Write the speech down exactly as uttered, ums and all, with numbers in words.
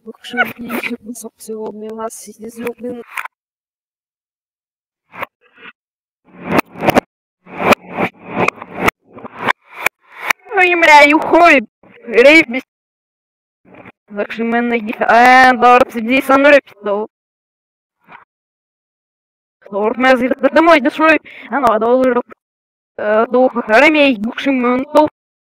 Ой, бля, юхой, рейбис. Лакши мен найди, а, дорт, сиди со мной репетал. Дорт, мязь, домой, дешевый, а ну, а долларов, дух, ремей, души, ментал.